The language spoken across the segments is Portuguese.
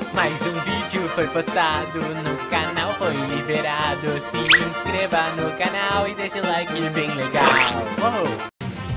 Mais um vídeo foi postado no canal, foi liberado. Se inscreva no canal e deixa o like bem legal. Uou.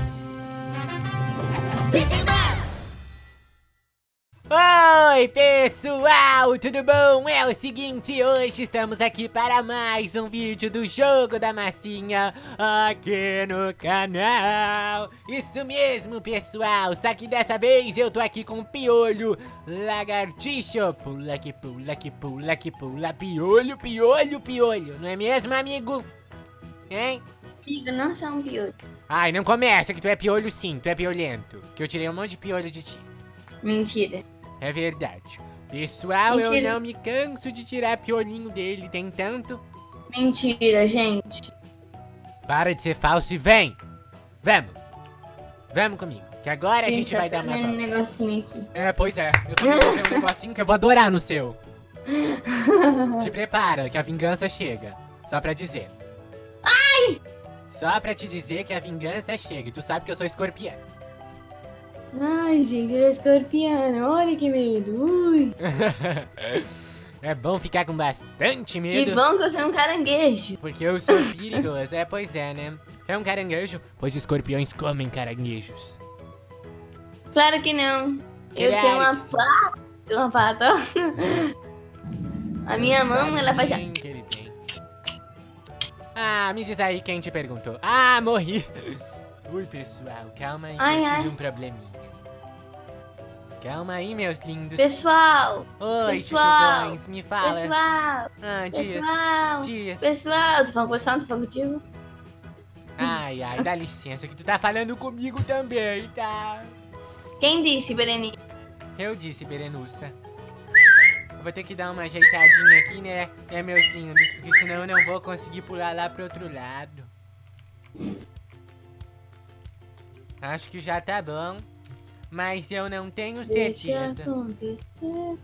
Oi pessoal, tudo bom? É o seguinte, hoje estamos aqui para mais um vídeo do Jogo da Massinha aqui no canal. Isso mesmo pessoal, só que dessa vez eu tô aqui com o Piolho Lagartixa. Pula que pula, que pula, que pula. Piolho, piolho, piolho, não é mesmo amigo? Hein? Amigo, não sou um piolho. Ai, não começa que tu é piolho sim, tu é piolento. Que eu tirei um monte de piolho de ti. Mentira. É verdade. Pessoal, Mentira. eu não me canso de tirar piolinho dele, tem tanto. Mentira, gente. Para de ser falso e vem! Vamos! Vamos comigo, que agora a gente vai eu tô dar uma vendo um volta. negocinho aqui. É, pois é. Eu também vou ver um negocinho que eu vou adorar no seu. Te prepara, que a vingança chega. Só pra dizer. Ai! Só pra te dizer que a vingança chega. E tu sabe que eu sou escorpião. Ai, gente, ele é escorpiano. Olha que medo. Ui. É bom ficar com bastante Que medo. bom que eu sou um caranguejo. Porque eu sou perigoso, pois é, né? É um caranguejo, pois escorpiões comem caranguejos. Claro que não. Eu tenho uma pata. Uma pata, ó. A minha mão, ela faz... Sim, que ele tem. Ah, me diz aí quem te perguntou. Ah, morri. Ui, pessoal, calma aí, Ai, eu tive ai. um probleminha. Calma aí, meus lindos. Pessoal. Oi, pessoal, tchutchugões, me fala. Pessoal. Ah, Pessoal. dias. Pessoal. Tô falando com você, não tô falando contigo? Ai, ai, dá licença que tu tá falando comigo também, tá? Quem disse, Berenice? Eu disse, Berenussa. Eu vou ter que dar uma ajeitadinha aqui, né, meus lindos? Porque senão eu não vou conseguir pular lá pro outro lado. Acho que já tá bom. Mas eu não tenho Deixa certeza. acontecer.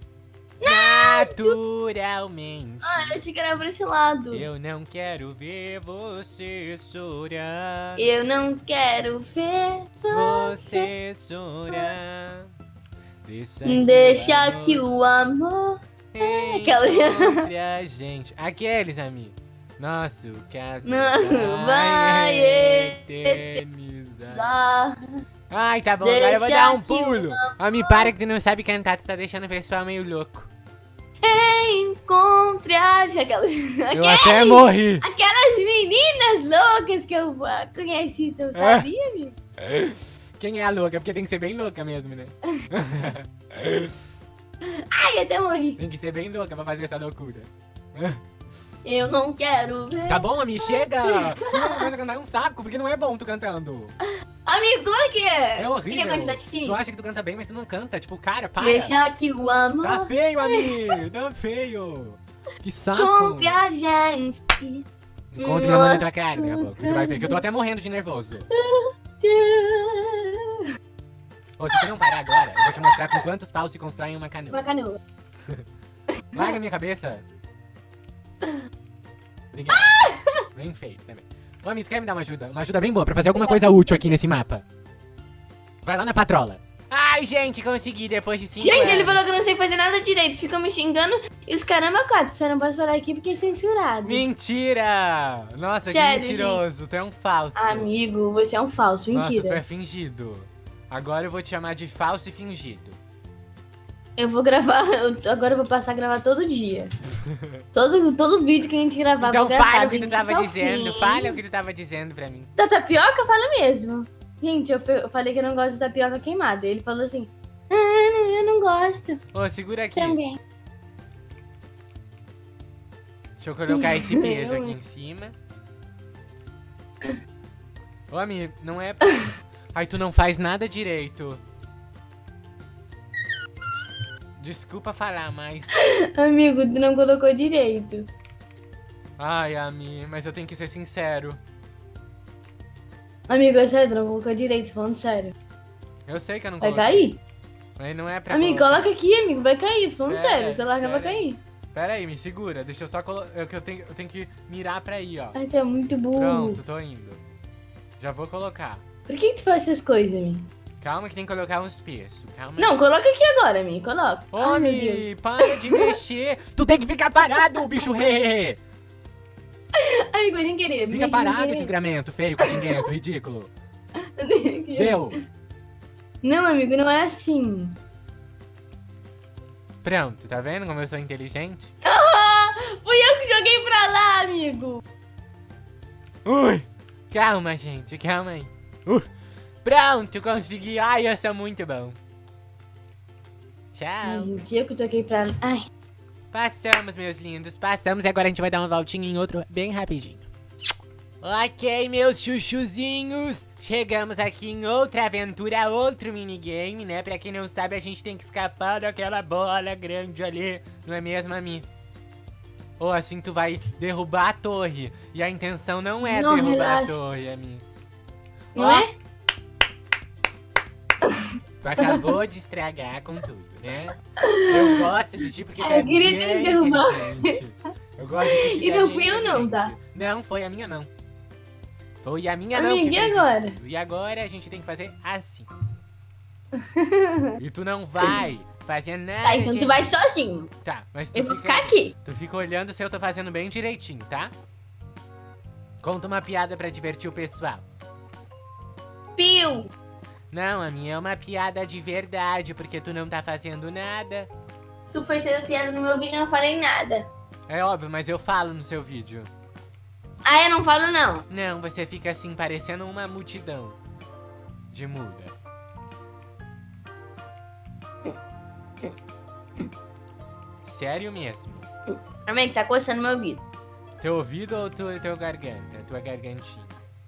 Naturalmente. Ah, eu achei que era por esse lado. Eu não quero ver você chorar. Eu não quero ver Você chorar. Deixa que o amor... aquela- encontre a gente. Aqueles, amigo. Nosso caso Não, vai eternizar. Ai, tá bom, agora eu vou Deixa dar um que o pulo. Ó, me para que tu não sabe cantar, tu tá deixando o pessoal meio louco. Encontre a gente. Eu até morri. Aquelas meninas loucas que eu conheci, tu sabia, amigo? Quem é a louca? Porque tem que ser bem louca mesmo, né? Ai, até morri. Tem que ser bem louca pra fazer essa loucura. Eu não quero ver. Tá bom, amigo? Chega! Tu não começa a cantar um saco, porque não é bom tu cantando. Amigo, claro que é. É horrível. Quer continuar assistindo? Tu acha que tu canta bem, mas tu não canta. Tipo, cara, para. Deixa que o amor Tá feio, amigo. Tá feio. Que saco. encontre a gente. Encontre minha mãe outra cara, daqui a pouco. Tu vai ver que eu tô até morrendo de nervoso. Ô, se tu não parar agora, eu vou te mostrar com quantos paus se constrói uma canoa. Uma canoa. Larga a minha cabeça. Obrigado. Bem feito também. Ô, amigo, tu quer me dar uma ajuda? Uma ajuda bem boa pra fazer alguma coisa útil aqui nesse mapa. Vai lá na patrola. Ai, gente, consegui depois de 5 anos. Gente, ele falou que eu não sei fazer nada direito. Ficou me xingando e os caramba quatro. Só não posso falar aqui porque é censurado. Mentira! Nossa, Sério, que mentiroso. Tu é um falso. Amigo, você é um falso. Nossa, tu Mentira. é fingido. Agora eu vou te chamar de falso e fingido. Eu vou gravar. Agora eu vou passar a gravar todo dia. todo vídeo que a gente gravar. Então vou gravar, fala o que do tu tava início ao dizendo. fim. Fala o que tu tava dizendo pra mim. Da tapioca, fala mesmo. Gente, eu falei que eu não gosto de tapioca queimada. Ele falou assim: eu não gosto Ô, segura aqui. também. Deixa eu colocar esse peso aqui em cima. Ô, amigo, não é... Ai, tu não faz nada direito. Desculpa falar, mas... Amigo, tu não colocou direito. Ai, amigo, mas eu tenho que ser sincero. Amigo, é sério, tu não colocou direito, falando sério. Eu sei que eu não Vai coloquei. cair? Mas não é pra Amigo, colocar. coloca aqui, amigo, vai cair. Falando Espera, sério, o celular não vai espera. cair. Pera aí, me segura. Deixa eu só colocar... Eu tenho que mirar pra aí, ó. Ai, tu é muito burro. Pronto, tô indo. Já vou colocar. Por que tu faz essas coisas, amigo? Calma que tem que colocar uns pesos. Calma. Não, coloca aqui agora, Mi. Coloca. Ô, Mi, para de mexer. Tu tem que ficar parado, bicho rei. Amigo, sem querer. Fica parado, desgramento, feio, catinguento, ridículo. Deu. Não, amigo, não é assim. Pronto, tá vendo como eu sou inteligente? Ah, fui eu que joguei pra lá, amigo. Ui, calma, gente, calma aí. Pronto, consegui. Ai, eu sou muito bom. Tchau. O que eu que toquei pra lá? Ai. Passamos, meus lindos, passamos. E agora a gente vai dar uma voltinha em outro bem rapidinho. Ok, meus chuchuzinhos. Chegamos aqui em outra aventura, outro minigame, né? Pra quem não sabe, a gente tem que escapar daquela bola grande ali. Não é mesmo, Ami? Ou assim tu vai derrubar a torre. E a intenção não é derrubar a torre, Ami. Não é? Tu acabou de estragar com tudo, né? Eu gosto de ti porque tu é queria bem derrubar. inteligente. Eu gosto de ti porque E tu é não bem fui eu não, tá? inteligente. Não, foi a minha não. Foi a minha não Amiga, que e fez agora? isso tudo. E agora a gente tem que fazer assim. E tu não vai fazer nada. Tá, então tu vai sozinho. Tá, mas tu Eu vou ficar aqui. Tu fica olhando se eu tô fazendo bem direitinho, tá? Conta uma piada pra divertir o pessoal. Piu. Não, a minha é uma piada de verdade, porque tu não tá fazendo nada. Tu foi sendo piada no meu vídeo e não falei nada. É óbvio, mas eu falo no seu vídeo. Ah, eu não falo não. Não, você fica assim, parecendo uma multidão de muda. Sério mesmo? Amigo, tá coçando meu ouvido. Teu ouvido ou teu garganta? Tua gargantinha?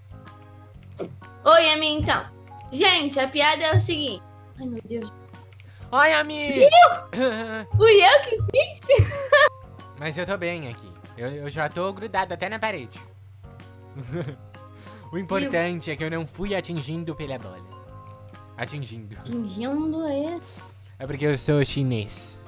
Oi, amigo, então. Gente, a piada é o seguinte. Ai, meu Deus. Oi, amigo! Fui eu que fiz? Mas eu tô bem aqui. Eu já tô grudado até na parede. O importante é que eu não fui atingindo pela bola. Atingindo. Fingindo esse. É porque eu sou chinês.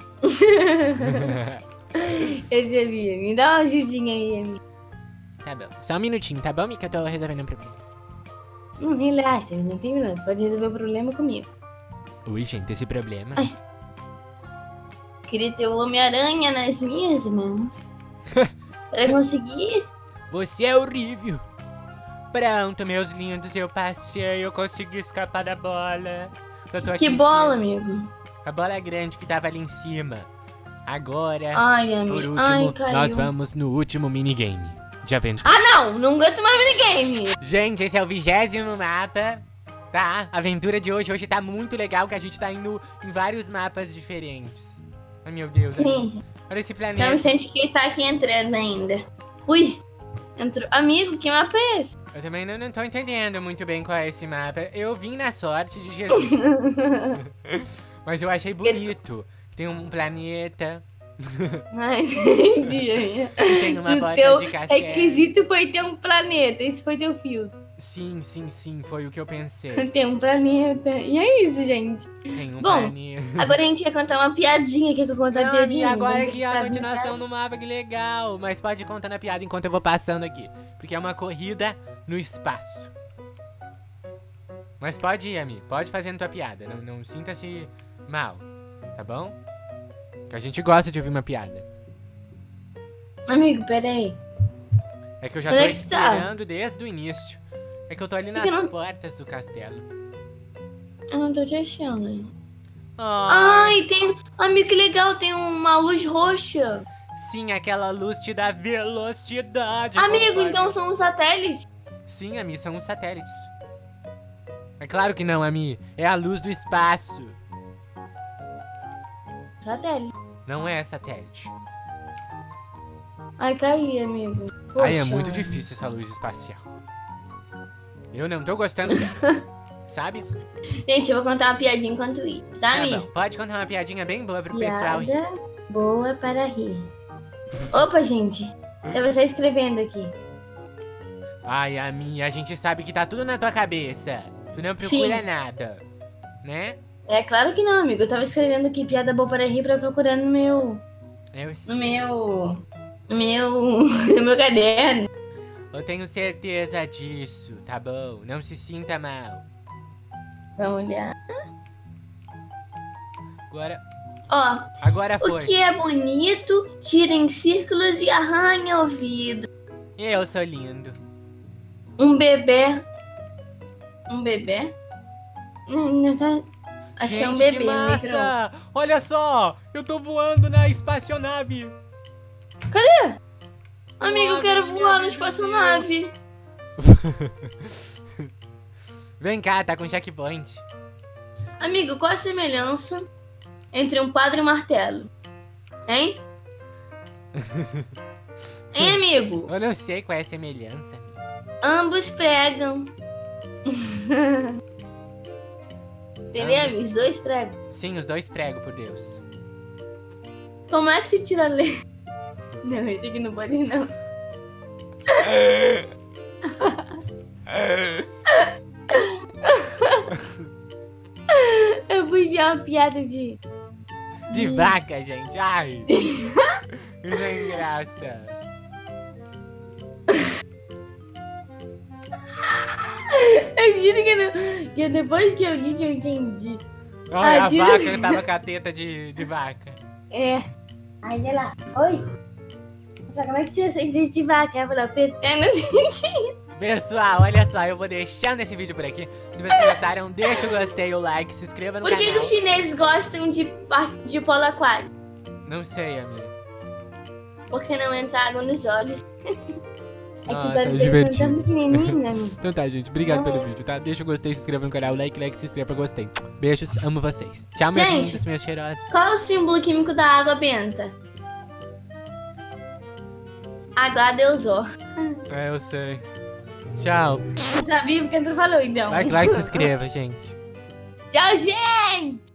Eu sabia. Me dá uma ajudinha aí, amigo. Tá bom. Só um minutinho, tá bom, Mi? Que eu tô resolvendo um problema. Não, relaxa, não tem problema. Pode resolver o problema comigo. Ui, gente, esse problema. Ai. Queria ter o Homem-Aranha nas minhas mãos. Pra conseguir. Você é horrível. Pronto, meus lindos, eu passei, eu consegui escapar da bola. Eu tô aqui Que em bola, cima. amigo. A bola grande que tava ali em cima. Agora, Ai, amigo. por último, Ai, caiu. nós vamos no último minigame de aventura. Ah, não! Não aguento mais minigame. Gente, esse é o 20º mapa, tá? A aventura de hoje tá muito legal, que a gente tá indo em vários mapas diferentes. Ai, meu Deus. Sim. Olha esse Não planeta. me sente que tá aqui entrando ainda. Ui. Entrou. Amigo, que mapa é esse? Eu também não tô entendendo muito bem qual é esse mapa. Eu vim na sorte de Jesus. Mas eu achei bonito. Tem um planeta. Ai, entendi. E tem uma O bota teu de casquete. requisito foi ter um planeta. Esse foi teu fio. Sim, foi o que eu pensei. Tem um planeta. E é isso, gente. Tem um Bom, planeta. agora a gente vai contar uma piadinha. Quer que eu conte uma Não, piadinha? amiga, agora Vamos aqui é a pra continuação do mapa, que legal. Mas pode contar na piada enquanto eu vou passando aqui. Porque é uma corrida no espaço. Mas pode ir, Ami. Pode fazer tua piada. Não sinta-se mal, tá bom? Que a gente gosta de ouvir uma piada. Amigo, peraí. É que eu já Onde tô é que tu tá? esperando desde o início. É que eu tô ali nas que não- portas do castelo. Eu não tô te achando. Ah, Ai, tem... Amigo, que legal. Tem uma luz roxa. sim, aquela luz te dá velocidade. Amigo, conforme- então são os satélites? Sim, Ami, são os satélites. É claro que não, Ami. É a luz do espaço. Satélite. Não é satélite. Ai, caí, amigo. Aí é Poxa. muito difícil essa luz espacial. Eu não tô gostando dela. Sabe? Gente, eu vou contar uma piadinha enquanto isso, tá, Tá amigo? bom. Pode contar uma piadinha bem boa pro pessoal rir. Piada boa para rir. Opa, gente. É você escrevendo aqui. Ai, Ami, a gente sabe que tá tudo na tua cabeça. Tu não procura Sim. nada. Né? É claro que não, amigo. Eu tava escrevendo aqui piada boa para rir pra procurar no meu... Eu No sim. meu... No meu caderno. Eu tenho certeza disso, tá bom? Não se sinta mal. Vamos olhar. Ó, Agora foi. o que é bonito, gira em círculos e arranha o vidro. Eu sou lindo. Um bebê. Um bebê? Não tá... Acho que é um Gente, bebê. que massa! Olha só, eu tô voando na espaçonave. Amigo, eu quero voar na espaçonave. Vem cá, tá com checkpoint. Amigo, qual a semelhança entre um padre e um martelo? Hein? Hein, amigo? Eu não sei qual é a semelhança. Ambos pregam. Entendeu, amigo? Os dois pregam. Sim, os dois pregam, por Deus. Como é que se tira a letra? Não, esse aqui não pode não. Eu fui ver uma piada de vaca, gente. Ai. Isso é graça. Eu juro que, não, que depois que eu li que eu entendi. Olha, a tira- vaca tava com a teta de vaca. É. Aí ela, oi? Como é que tira essa de vaca? Ela falou, PT, não entendi. Pessoal, olha só, eu vou deixando esse vídeo por aqui. Se vocês gostaram, deixa o gostei, o like, se inscreva no Por que canal. os chineses gostam de polo aquário? Não sei, amiga. Porque não entra água nos olhos. É que os Nossa, olhos é deles são tão divertido. pequenininhos, amigo. Então tá, gente. Obrigado Não. pelo vídeo, tá? Deixa o gostei, se inscreva no canal, like, se inscreva pra gostei. Beijos, amo vocês. Tchau, meus Gente. lindos, meus cheirosos. Qual é o símbolo químico da água benta? H2O. É, eu sei. Tchau. Sabia porque tu falou, então. Like, se inscreva, gente. Tchau, gente!